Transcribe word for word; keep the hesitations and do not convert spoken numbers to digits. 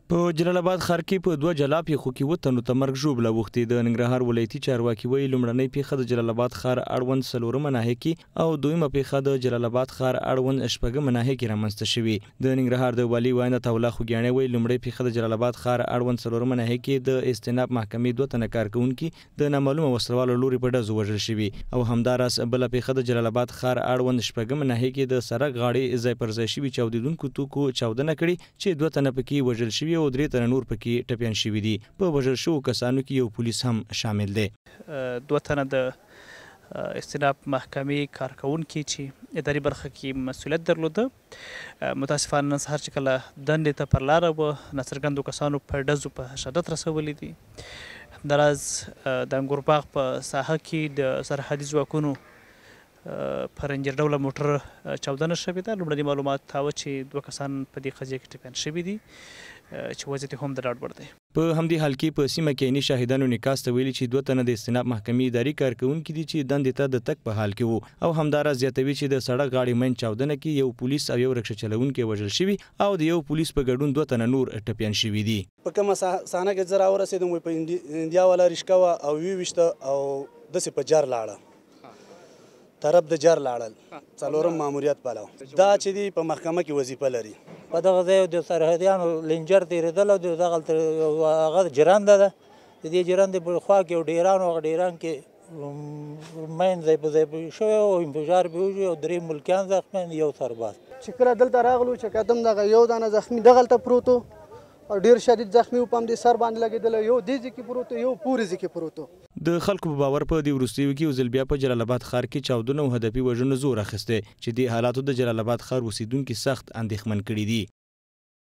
په جلال آباد ښار کې په دوه جلا پیښو کې اووه تنو ته مرګ ژوبله اوښتې. د ننګرهار ولایتي چارواکي وایي لومړنۍ پیښه د جلال آباد ښار اړوند څلورمه ناحیه کې او دویمه پیښه د جلال آباد ښار اړوند شپږمه ناحیه کې رامنځته شوې. د ننګرهار د والي وایند الله خوګیاڼی وایي لومړۍ پیښه د جلال آباد ښار اړوند څلورمه ناحیه کې د استیناف محکمې دوه تنه کارکوونکي د نامعلومه وسلوالو لوري په ډزو وژل شوي او همداراز بله پیښه د جلال آباد ښار اړوند شپږمه ناحیه کې د سړک غاړې ځای پر ځای شوي چاودیدونکو توکو چاودنه کړې چې دوه تنه پکې وژل شوي او درې تنه نور پکې ټپیان شوي دي. په وژل شوو کسانو کې یو پولیس هم شامل دی. دوه تنه د استیناف محکمې کارکوونکي چې اداري برخه کې مسؤلیت درلوده متاسفانه نن سهار چې کله دندې ته پر لاره وه ناڅرګندو کسانو په ډزو په شدت رسولي دي. همداراز د انګورباغ په ساحه کې د سرحدي ځواکونو په رنجر ډوله موټر چاودنه شوې ده. لومړني معلومات دا وه چې دوه کسان په دې قضیه کې ټپیان شوي دي چې وضعیت هم د ډاډ وړ دی. په همدې حال کې په سیمه کې عیني شاهدانو نکاس ته ویلي چې دوه تنه د استیناف محکمې اداري کارکوونکي دي چې دندې ته د تګ په حال کې وو او همداراز زیاتوي چې د سړک غاړې مین چاودنه کې یو پولیس او یو رکشه چلوونکی وژل شوي او د یو پولیس په ګډون دوه تنه نور ټپیان شوي دي. په کومه صحنه کې زه راورسېدم وایي په انډیا والا رشکه وه او ویې ویشته او داسې په جر لاړه طرف د جر لاړل څلورم ماموریت پلو دا چې دی په محکمه کې وظیفه لري. په دغه ځای د سرحدیانو لنجر تېرېدل او دغلته هغه جرنده ده د دې جرندې په خوا کې یو ډیران و هغه ډیران کې مین ځای په ځای شوی او انفجار به وشي او درې ملکیان زخمیان یو سرباز چې کله دلته راغلو چې قدم دغه یو دانه زخمي دغلته پروت و او ډیر شدید زخمی و په همدې سر باندې لګېدلی یو دې ځای کې پروت و یو پورې ځای کې پروت و. د خلکو په باور په دې وروستیو کې یو ځل بیا په جلال آباد ښار کې چاودنو او هدفي وژنو زور اخیستی چې دې حالاتو د جلال آباد ښار اوسیدونکي سخت اندېښمن کړي دي.